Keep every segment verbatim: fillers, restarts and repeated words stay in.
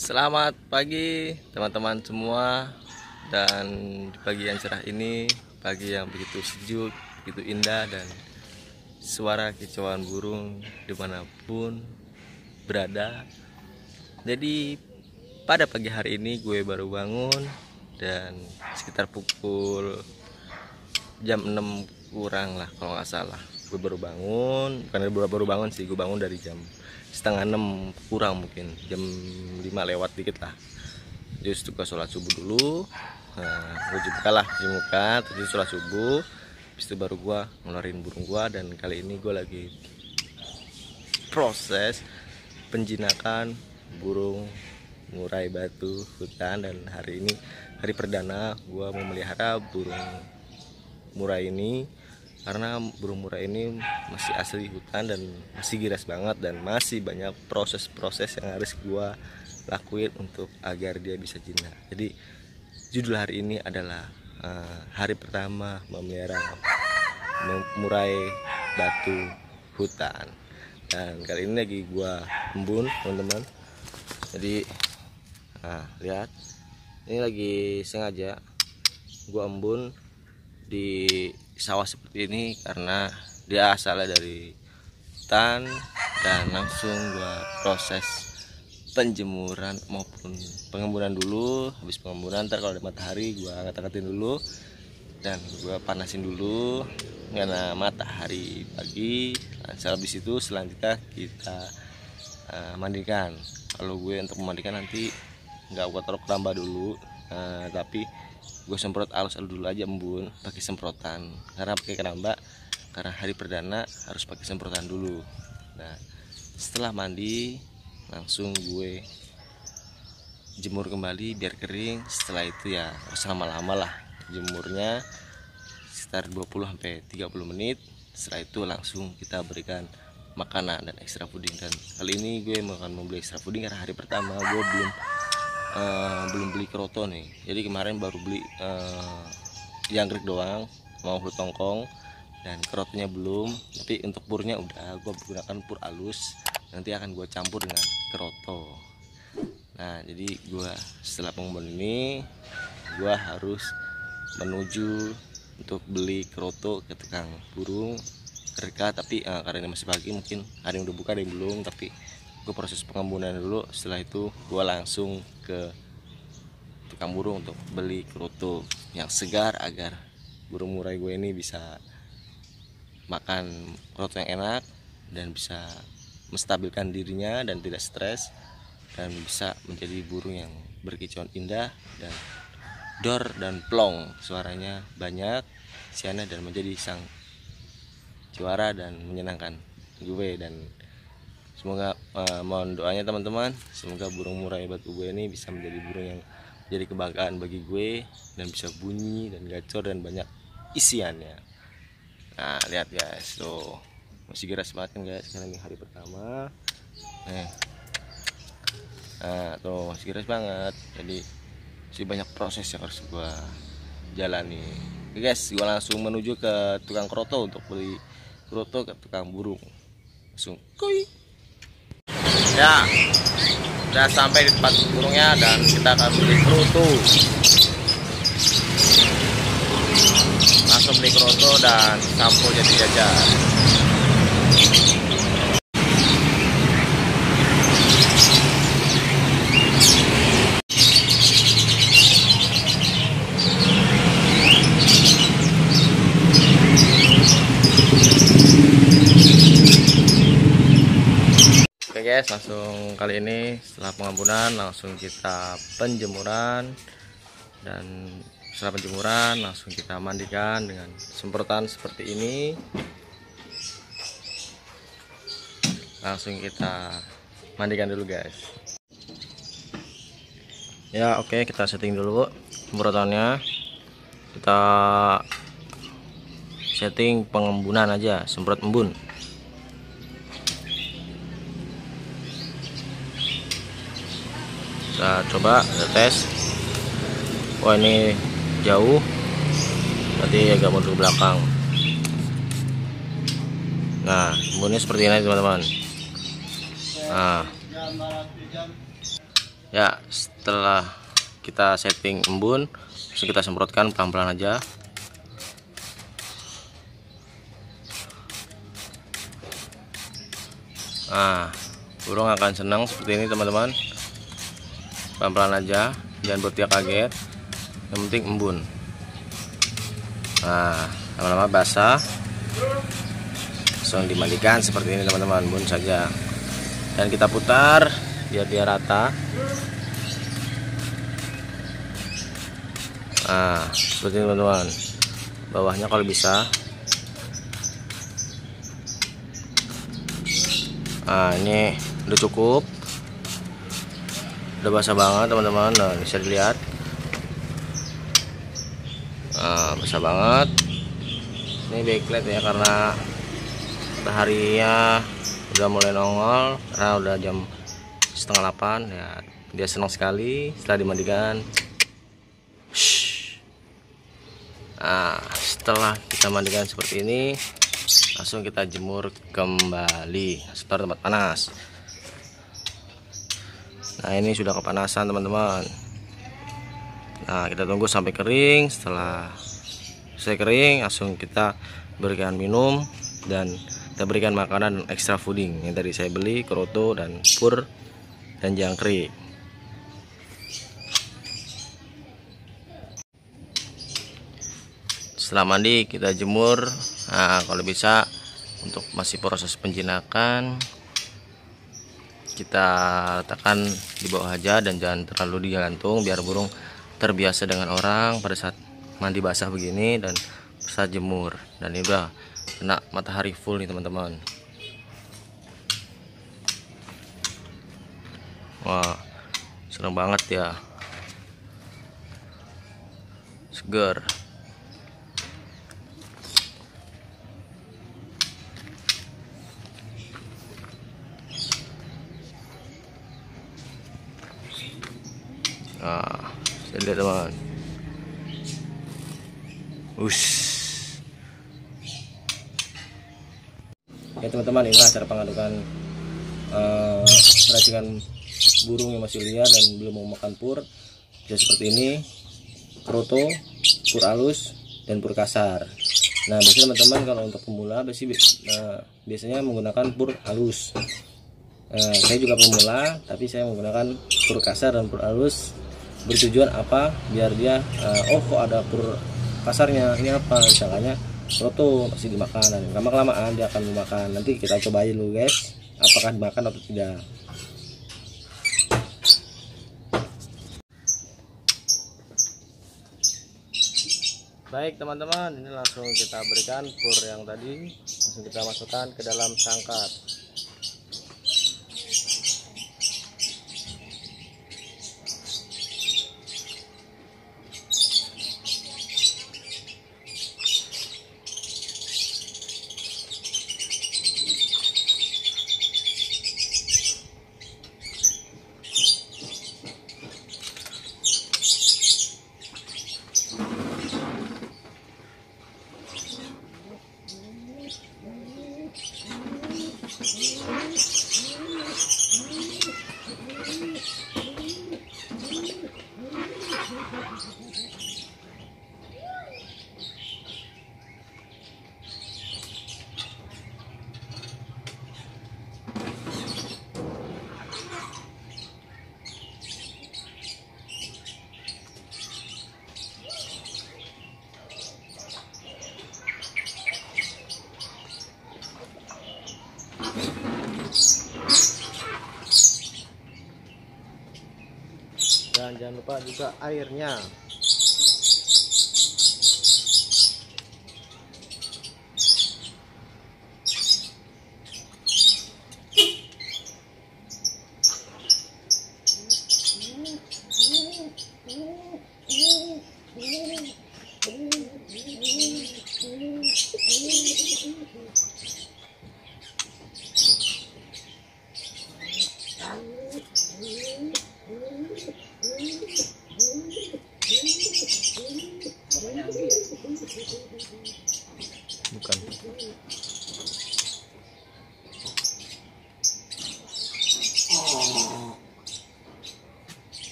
Selamat pagi teman-teman semua. Dan di pagi yang cerah ini, pagi yang begitu sejuk, begitu indah, dan suara kicauan burung dimanapun berada. Jadi pada pagi hari ini gue baru bangun, dan sekitar pukul jam enam kurang lah kalau nggak salah. Gue baru bangun, bukan baru baru bangun sih, gue bangun dari jam setengah enam kurang, mungkin jam lima lewat dikit lah. Terus juga sholat subuh dulu. Nah, gue juga lah cuci muka, terus sholat subuh. Habis itu baru gue ngeluarin burung gue, dan kali ini gue lagi proses penjinakan burung murai batu hutan. Dan hari ini hari perdana gue memelihara burung murai ini, karena burung murai ini masih asli hutan dan masih giras banget, dan masih banyak proses-proses yang harus gua lakuin untuk agar dia bisa jinak. Jadi judul hari ini adalah uh, hari pertama memelihara murai batu hutan. Dan kali ini lagi gua embun, teman-teman. Jadi nah, lihat, ini lagi sengaja gua embun di sawah seperti ini karena dia asalnya dari hutan, dan langsung gua proses penjemuran maupun pengembunan dulu. Habis pengembunan, ntar kalau ada matahari gua angkat-angkatin dulu dan gua panasin dulu karena matahari pagi. Nah, habis itu selanjutnya kita uh, mandikan. Kalau gue untuk memandikan nanti nggak gua taruh keramba dulu, uh, tapi gue semprot alus-alus dulu aja embun pakai semprotan, karena pakai keramba karena hari perdana harus pakai semprotan dulu. Nah, setelah mandi langsung gue jemur kembali biar kering. Setelah itu ya harus lama-lama lah jemurnya, sekitar dua puluh sampai tiga puluh menit. Setelah itu langsung kita berikan makanan dan extra fooding. Dan kali ini gue akan membeli extra fooding karena hari pertama gue belum Uh, belum beli keroto nih. Jadi kemarin baru beli uh, jangkrik doang, mau pur tongkong, dan kerotonya belum. Tapi untuk purnya udah, gue menggunakan pur halus, nanti akan gue campur dengan keroto. Nah, jadi gue setelah pengumuman ini, gue harus menuju untuk beli keroto ke tukang burung terdekat. Tapi uh, karena ini masih pagi, mungkin ada yang udah buka, ada yang belum. Tapi gue proses pengembunan dulu. Setelah itu gue langsung ke tukang burung untuk beli keroto yang segar agar burung murai gue ini bisa makan keroto yang enak dan bisa menstabilkan dirinya dan tidak stres, dan bisa menjadi burung yang berkicauan indah dan dor dan plong, suaranya banyak, siana, dan menjadi sang juara dan menyenangkan gue. Dan semoga uh, mohon doanya teman-teman, semoga burung murai batu gue ini bisa menjadi burung yang jadi kebanggaan bagi gue, dan bisa bunyi dan gacor dan banyak isiannya. Nah, lihat guys, tuh masih giras banget kan guys, sekarang ini hari pertama. Nih, nah tuh masih giras banget. Jadi masih banyak proses yang harus gue jalani. Oke guys, gue langsung menuju ke tukang keroto untuk beli keroto ke tukang burung. Langsung kuy. Ya, sudah sampai di tempat burungnya, dan kita akan beli keroto. Langsung beli keroto dan sampul jadi jajan. Oke guys, langsung kali ini setelah pengambunan langsung kita penjemuran, dan setelah penjemuran langsung kita mandikan dengan semprotan seperti ini. Langsung kita mandikan dulu guys. Ya oke, okay, kita setting dulu semprotannya. Kita setting pengembunan aja, semprot embun. Kita coba, kita tes. Wah, ini jauh, berarti agak mundur belakang. Nah, embunnya seperti ini teman-teman. Nah, Ya, setelah kita setting embun, terus kita semprotkan pelan-pelan aja. Nah, burung akan senang seperti ini teman-teman. Pelan-pelan aja, jangan buat dia kaget. Yang penting embun. Nah, lama-lama basah, langsung dimandikan seperti ini teman-teman, embun saja. Dan kita putar biar dia rata. Nah, seperti ini teman-teman. Bawahnya kalau bisa. Nah, ini udah cukup. Udah basah banget teman-teman. Nah, bisa dilihat. Nah, basah banget. Ini backlight ya, karena mataharinya udah mulai nongol, karena udah jam setengah delapan ya. Dia senang sekali setelah dimandikan. Nah, setelah kita mandikan seperti ini, langsung kita jemur kembali. Setor tempat panas. Nah, ini sudah kepanasan teman-teman. Nah, kita tunggu sampai kering. Setelah selesai kering, langsung kita berikan minum dan kita berikan makanan extra fooding yang tadi saya beli, kroto dan pur dan jangkrik. Setelah mandi kita jemur. Nah, kalau bisa untuk masih proses penjinakan kita letakkan di bawah aja dan jangan terlalu digantung, biar burung terbiasa dengan orang pada saat mandi basah begini dan saat jemur. Dan ini udah kena matahari full nih teman-teman. Wah, seneng banget ya, seger. Nah, saya lihat teman. Ush. Ya teman-teman, inilah cara pengadukan uh, racikan burung yang masih liar dan belum mau makan pur. Jadi seperti ini, kroto, pur halus, dan pur kasar. Nah, biasanya teman-teman kalau untuk pemula biasanya, uh, biasanya menggunakan pur halus. Uh, saya juga pemula, tapi saya menggunakan pur kasar dan pur halus. Bertujuan apa? Biar dia uh, oh kok ada pur kasarnya, ini apa? Misalnya kroto masih dimakan, dan lama kelamaan dia akan dimakan. Nanti kita cobain dulu guys, apakah dimakan atau tidak. Baik teman-teman, ini langsung kita berikan pur yang tadi, langsung kita masukkan ke dalam sangkar. Dan jangan lupa juga airnya.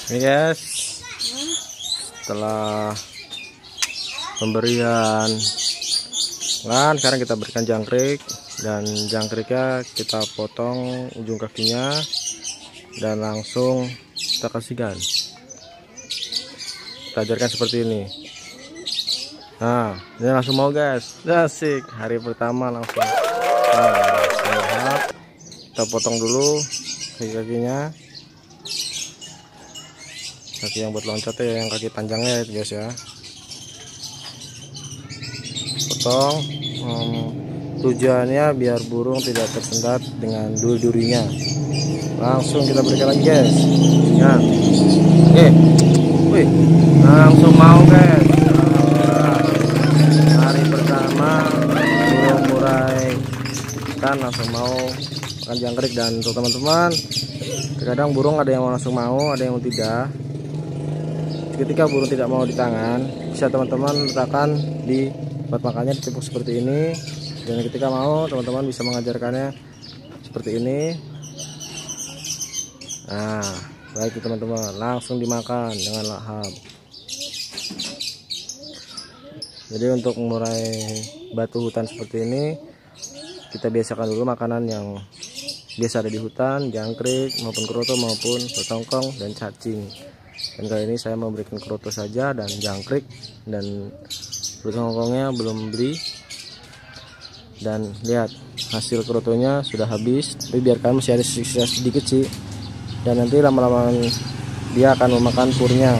Ini guys, setelah pemberian kan sekarang kita berikan jangkrik, dan jangkriknya kita potong ujung kakinya dan langsung kita kasihkan. Kita ajarkan seperti ini. Nah, ini langsung mau guys. Asik, hari pertama langsung. Nah, kita potong dulu kaki-kakinya. Kaki yang buat loncat ya, yang kaki panjangnya ya guys ya. Potong. Hmm, tujuannya biar burung tidak tersendat dengan duri-durinya. Langsung kita berikan lagi guys. Nah, oke, wih, langsung mau guys. Nah, hari pertama burung murai kan langsung mau makan jangkrik. Dan untuk teman-teman, terkadang burung ada yang langsung mau, ada yang tidak. Ketika burung tidak mau di tangan, bisa teman-teman letakkan di tempat makannya, dicebok seperti ini. Dan ketika mau, teman-teman bisa mengajarkannya seperti ini. Nah, baik teman-teman, langsung dimakan dengan lahap. Jadi untuk murai batu hutan seperti ini, kita biasakan dulu makanan yang biasa ada di hutan, jangkrik maupun kroto maupun tongkong dan cacing. Dan kali ini saya memberikan kroto saja dan jangkrik, dan tongkongnya belum beli. Dan lihat hasil krotonya sudah habis, tapi biarkan masih ada sisa sedikit sih. Dan nanti lama-lama dia akan memakan purnya.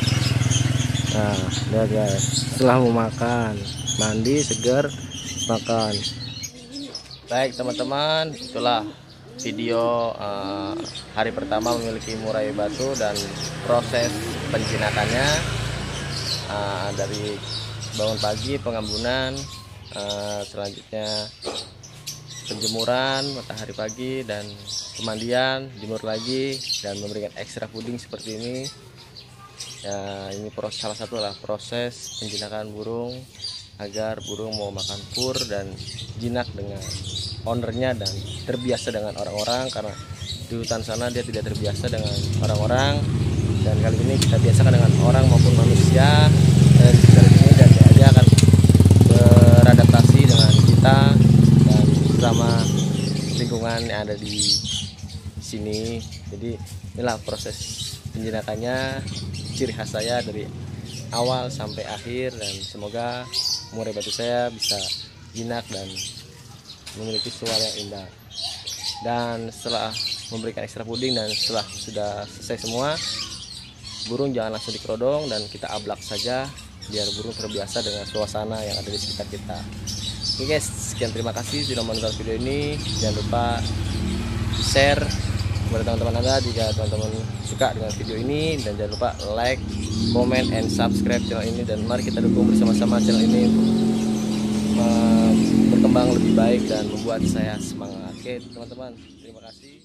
Nah, lihat guys, setelah memakan, mandi segar, makan. Baik teman-teman, itulah video uh, hari pertama memiliki murai batu dan proses penjinakannya, uh, dari bangun pagi, pengambunan, uh, selanjutnya penjemuran matahari pagi, dan pemandian, jemur lagi, dan memberikan ekstra puding seperti ini. Ya, ini proses, salah satu lah proses penjinakan burung agar burung mau makan pur dan jinak dengan ownernya dan terbiasa dengan orang-orang, karena di hutan sana dia tidak terbiasa dengan orang-orang. Dan kali ini kita biasakan dengan orang maupun manusia, dan dari sini dan dia akan beradaptasi dengan kita dan sama lingkungan yang ada di sini. Jadi inilah proses penjinakannya, ciri khas saya dari awal sampai akhir, dan semoga murai batu saya bisa jinak dan memiliki suara yang indah. Dan setelah memberikan ekstra puding dan setelah sudah selesai semua, burung jangan langsung dikerodong dan kita ablak saja biar burung terbiasa dengan suasana yang ada di sekitar kita. Oke guys, sekian, terima kasih sudah menonton video ini. Jangan lupa share kepada teman-teman Anda jika teman-teman suka dengan video ini, dan jangan lupa like, comment, and subscribe channel ini. Dan mari kita dukung bersama-sama channel ini untuk berkembang lebih baik dan membuat saya semangat. Oke teman-teman, terima kasih.